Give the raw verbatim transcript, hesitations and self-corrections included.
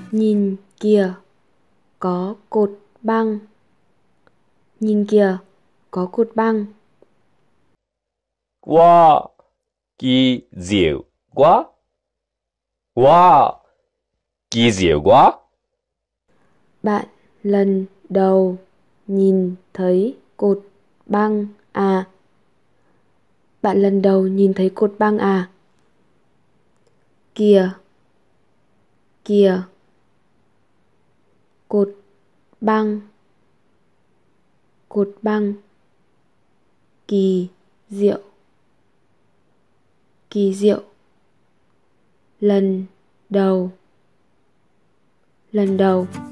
Nhìn kìa, có cột băng. Nhìn kìa, có cột băng. Wow, kỳ diệu quá. Wow, kỳ diệu quá. Bạn lần đầu nhìn thấy cột băng à? Bạn lần đầu nhìn thấy cột băng à? Kìa, kìa, cột băng, cột băng. Kỳ diệu, kỳ diệu. Lần đầu, lần đầu.